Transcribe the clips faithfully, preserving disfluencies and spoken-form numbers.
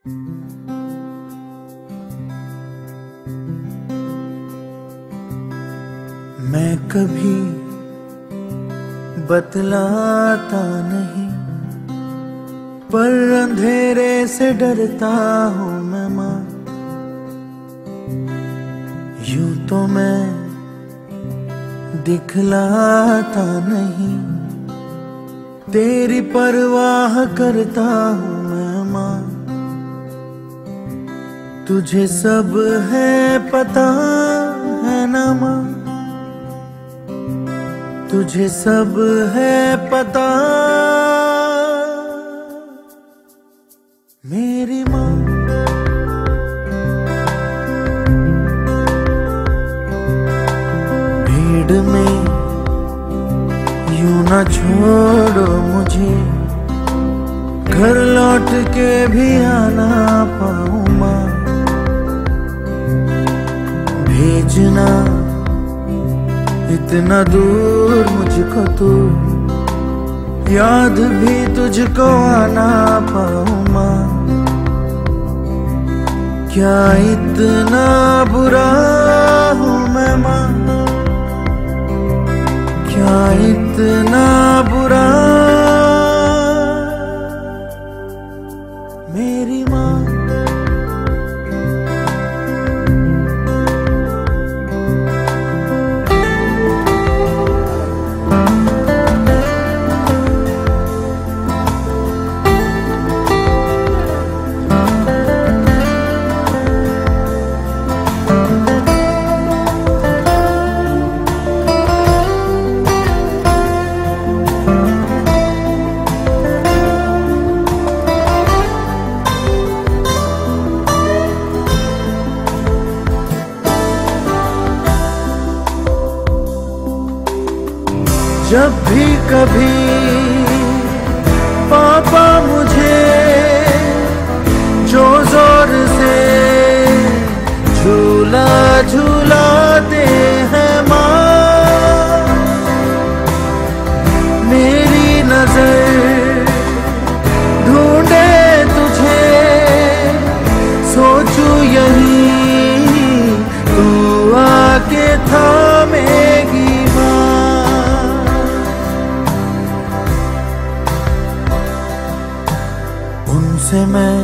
मैं कभी बतलाता नहीं, पर अंधेरे से डरता हूँ मैं माँ। यूं तो मैं दिखलाता नहीं, तेरी परवाह करता हूँ मैं माँ। तुझे सब है पता है ना माँ, तुझे सब है पता मेरी माँ। भीड़ में यूं ना छोड़ो मुझे, घर लौट के भी आना पाऊँ माँ। भेजना इतना दूर मुझको तू, याद भी तुझको आना पाऊँ माँ। क्या इतना बुरा हूँ मैं माँ, क्या इतना बुरा मेरी माँ। जब भी कभी पापा मुझे जो जोर से झूला झूलाते हैं माँ, मेरी नजर ढूंढे तुझे, सोचूं यही तू आके थामेगी माँ। उनसे मैं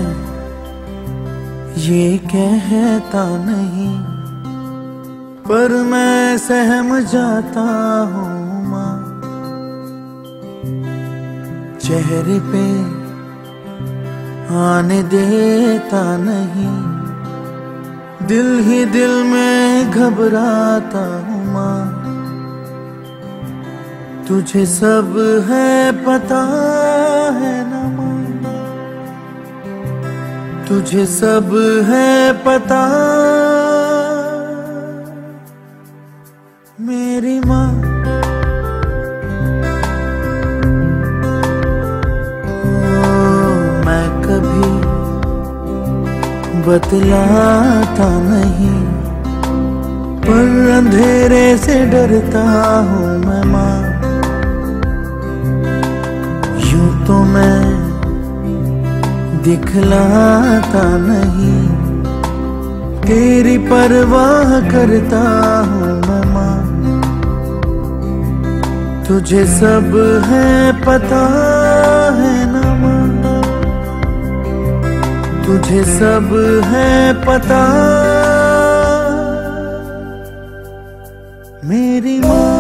ये कहता नहीं, पर मैं सहम जाता हूँ माँ। चेहरे पे आने देता नहीं, दिल ही दिल में घबराता हूँ माँ। तुझे सब है पता है ना माँ, तुझे सब है पता मेरी माँ। ओ, मैं कभी बतलाता नहीं, पर अंधेरे से डरता हूँ मैं माँ। यूं तो मैं दिखलाता नहीं, तेरी परवाह करता हूँ मैं माँ। तुझे सब है पता है ना माँ, तुझे सब है पता मेरी माँ।